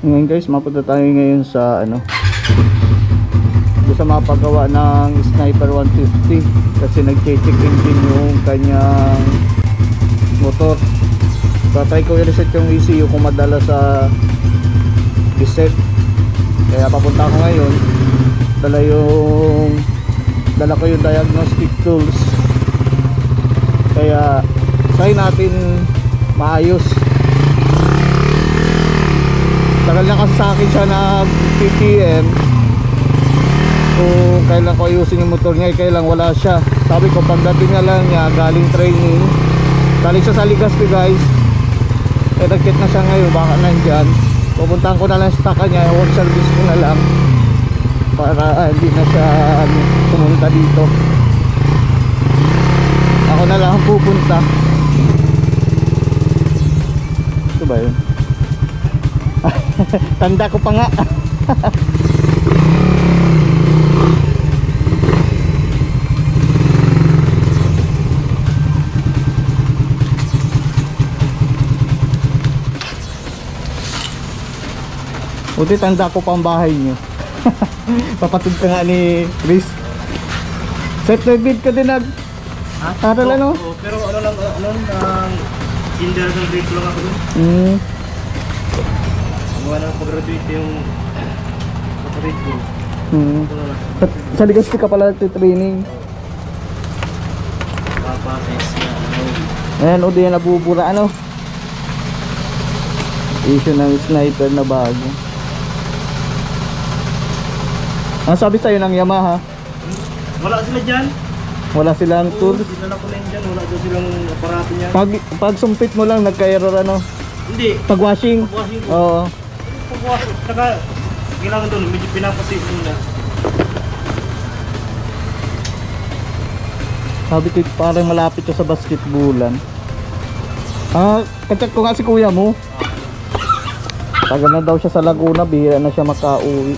Ngayon guys, mapunta tayo ngayon sa ano, doon sa mapagawa ng Sniper 150 kasi nag-check engine yung kanyang motor. So try ko i-reset yung ECU kung madala sa reset. Kaya papunta ako ngayon, dala ko yung diagnostic tools. Kaya try natin maayos. Tagal na kasi sa akin siya nag PPM kung kailan ko ayusin yung motor niya, kailan wala siya. Sabi ko pagdating na lang niya galing training, galing siya sa Legazpi guys, nag-check na siya ngayon, baka nandyan. Pupuntahan ko na lang sa kanya, home service ko na lang para hindi na siya pumunta dito. Ako na lang pupunta. Ito ba yun? Tanda ko pa nga. Buti tanda ko pa ang bahay nyo. Papatid ka nga ni Chris. Set bid ka din nag aral ano? Pero ano lang, kinder ng grade lang ako dun. Wala nang pag-graduate yung kapatid ko. Sa Legazpi ka pala nagtitraining. Papatis na ano. Ayan o, di yan nabubura ano. Issue ng sniper na bago. Ang sabi sa'yo ng Yamaha? Wala sila dyan. Wala silang tools? Dinala ko lang dyan, wala dyan silang aparato niya. Pag sumpit mo lang nagka-error ano? Hindi. Pag washing? Pag-washing ko. Oo. Pag-washing. Saka kailangan doon, medyo pinapati muna. Sabi ko parang malapit ka sa basketballan. Kachat ko nga si kuya mo. Tagal na daw siya sa Laguna, bihira na siya makauwi.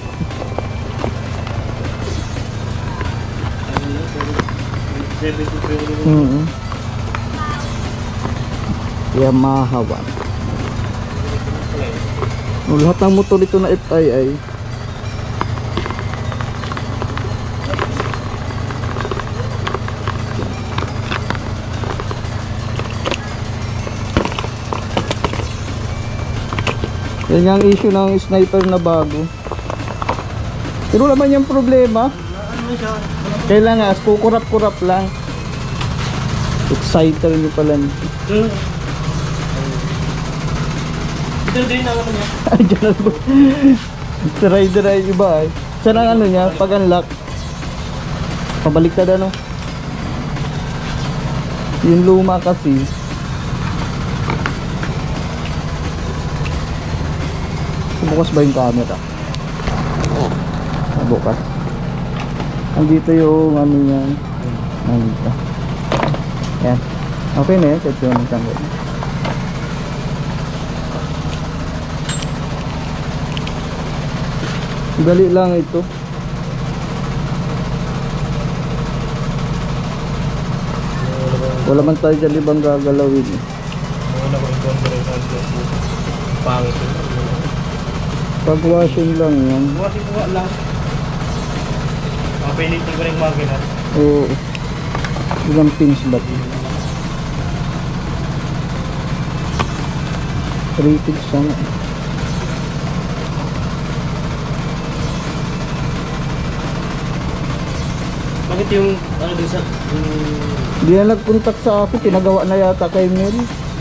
Yamaha 1. Lahat ng motor ito na FII. Yan yung issue ng sniper na bago. Pero naman yung problema, kailangan kukurap-kurap lang. Exciter nyo pala. Ito din ang ano niya. Diyan na po. Sa rider ay iba eh. Saan ang ano niya? Pag unlock pabaliktad ano? Yung luma kasi bukas ba yung camera? Bukas. Andito yung ano niya. Nandito. Yan. Okay na yan. Set yun ang tanggol. Dali lang ito. Wala man tayo dyan ibang gagalawin. Wala ko ito ang pangit. Pag washing lang yan. Washing ko lang. Papilitin ko rin makina. Oo. Ilang pins ba? 3 pins sana. Bakit yung ano din sa Hindi na nag-contact sa akin. Pinagawa na yata kay Mel.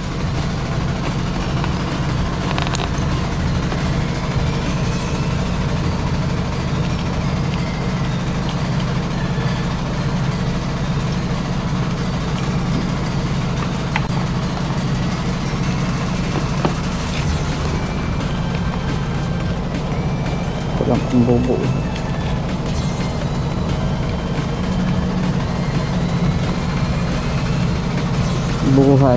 Walang kumbubo. Buhay.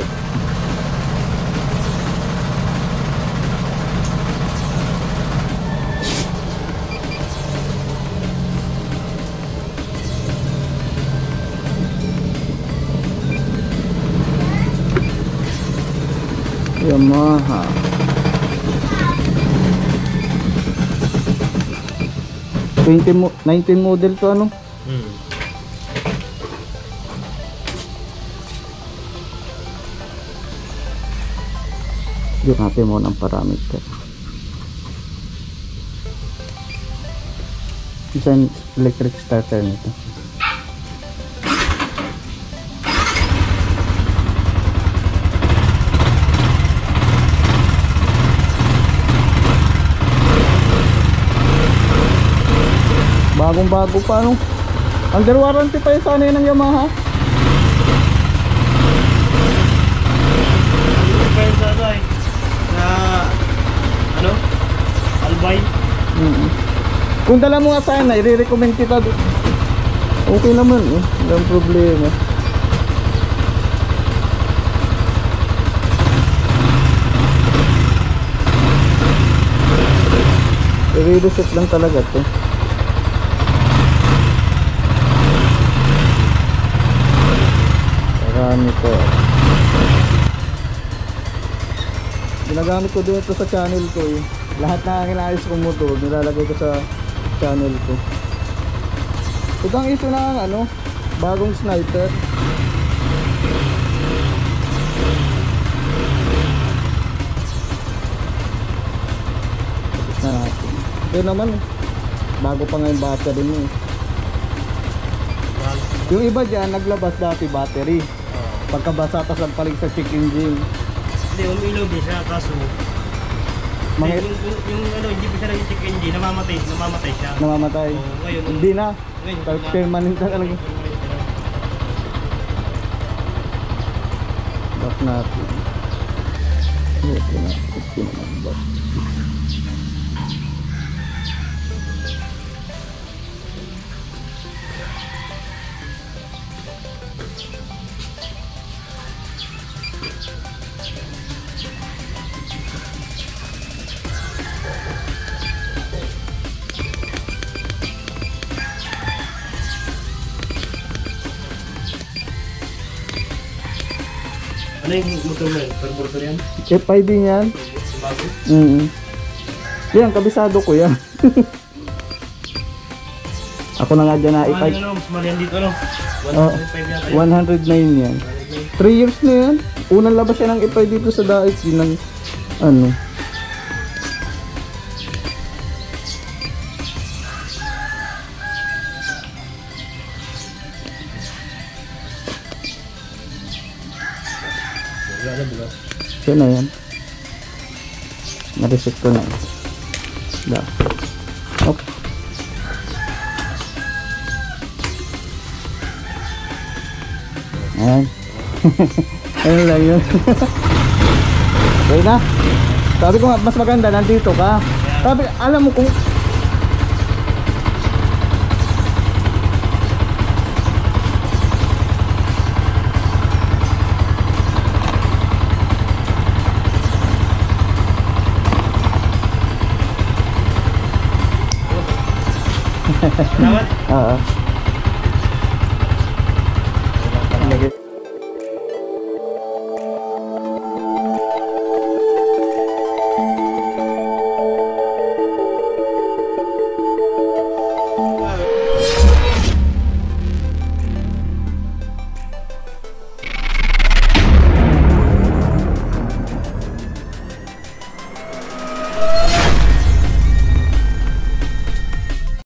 Yamaha. 19 model to ano. Hmm. Yun natin mo ng parameter. Isang electric starter nito. Bagong bago pa no. Under warranty pa yun sana yun ng Yamaha. Depende sa ano eh. Na ano? Albay. Kung dala mo nga sana, i-recommend kita. Okay naman eh. Walang problema. I-reset lang talaga to. Marami to. Ginagamit ko din ito sa channel ko eh. Lahat na inaayos kong motor, nilalagay ko sa channel ko. Ito ang issue ng ano, bagong sniper. Tapos na natin. Ito naman eh. Bago pa nga yung battery mo eh. Yung iba dyan, naglabas dati battery. Pagkabasa tas nagpalig sa check engine. Hindi, umilaw din siya, kaso Mga yung ano, hindi pa siya nag-check engine, namamatay siya. namamatay. Oo, ngayon, Hindi na. ngayon, Permanent na talaga. Back natin. Ito na. Ito naman back. Ano yung motor mo yun? Carburetor yan? FID niyan. Bago? Yan, kabisado ko yan. Ako na nga dyan na Ano ano, mas mali yan dito ano? 105 yata yun. 109 yan. 3 years na yan. Unang labas yan ng FID dito sa Daig din ng ano. Wala na bukas. Yan na yan. Na-reset ko na. Da. Op. Ayan. Ayun lang yun. Okay na. Sabi ko nga, mas maganda nandito ka. Sabi, alam mo kung Salamat. Oo.